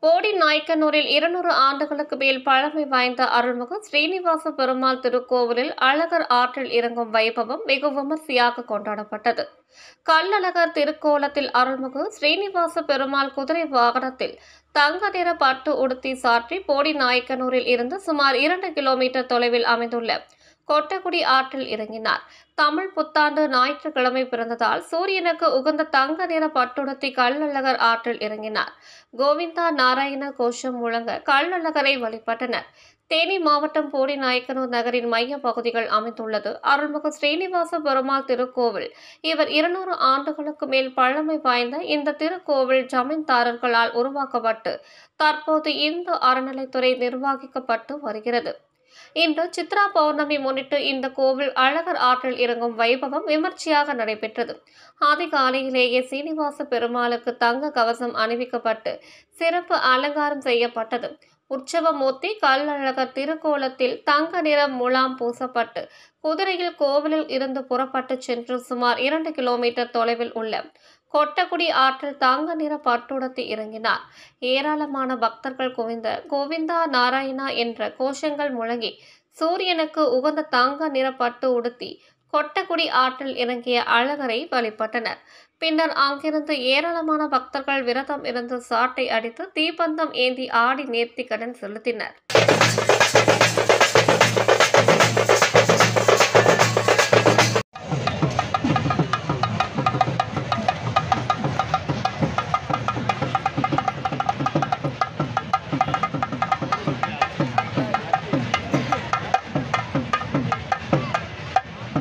போடி நாயக்கனூரில் 200 ஆண்டுகளுக்கு மேல் பழமை வாய்ந்த அருள்மிகு ஸ்ரீனிவாச பெருமாள் திருக்கோவிலில் அழகர் ஆற்றில் இறங்கும் வைபவம் வெகு விமர்சையாக கொண்டாடப்பட்டது. கள்ளழகர் திருக்கோலத்தில் அருள்மிகு ஸ்ரீனிவாச பெருமாள் குதிரை வாகனத்தில் தங்க நிற பட்டு உடுத்தி சாற்றி போடி நாயக்கனூரில் இருந்து சுமார் 2 கிலோமீட்டர் தொலைவில் அமைந்துள்ள கொட்டக்குடி ஆற்றில் இறங்கினார். தமிழ் புத்தாண்டு ஞாயிற்றுக்கிழமை பிறந்ததால் சூரியனுக்கு உகந்த தங்க நிற பட்டுடுத்தி கள்ளழகர் ஆற்றில் இறங்கினார். கோவிந்தா நாராயண கோஷம் முழங்க கள்ளழகரை வழிபட்டனர். தேனி மாவட்டம் போடி நாயக்கனூர் நகரின் மைய பகுதிகள் அமைந்துள்ளது அருள்மிகு ஸ்ரீனிவாச பெருமாள் திருக்கோவில். இவர் 200 ஆண்டுகளுக்கு மேல் பழமை வாய்ந்த இந்த திருக்கோவில் ஜமீன்தாரர்களால் உருவாக்கப்பட்டு தற்போது இந்து அறநிலைத்துறை நிர்வகிக்கப்பட்டு வருகிறது. இன்று சித்ரா பௌர்ணமி முன்னிட்டு இந்த கோவில் அழகர் ஆற்றில் இறங்கும் வைபவம் விமர்சையாக நடைபெற்றது. அதிகாலையிலேயே சீனிவாச பெருமாளுக்கு தங்க கவசம் அணிவிக்கப்பட்டு சிறப்பு அலங்காரம் செய்யப்பட்டது. உற்சவமூர்த்தி கள்ளழகர் திருக்கோலத்தில் தங்க நிறம் முலாம் பூசப்பட்டு குதிரையில் கோவிலில் இருந்து புறப்பட்டு சென்று சுமார் 2 கிலோமீட்டர் தொலைவில் உள்ள கொட்டக்குடி ஆற்றில் தங்க நிற பட்டுடுத்தி இறங்கினார். ஏராளமான பக்தர்கள் குவிந்த கோவிந்தா நாராயணா என்ற கோஷங்கள் முழங்கி சூரியனுக்கு உகந்த தங்க நிற பட்டு உடுத்தி கொட்டக்குடி ஆற்றில் இறங்கிய அழகரை வழிபட்டனர். பின்னர் அங்கிருந்து ஏராளமான பக்தர்கள் விரதம் இருந்து சாட்டை அடித்து தீப்பந்தம் ஏந்தி ஆடி நேர்த்திக்கடன் செலுத்தினர்.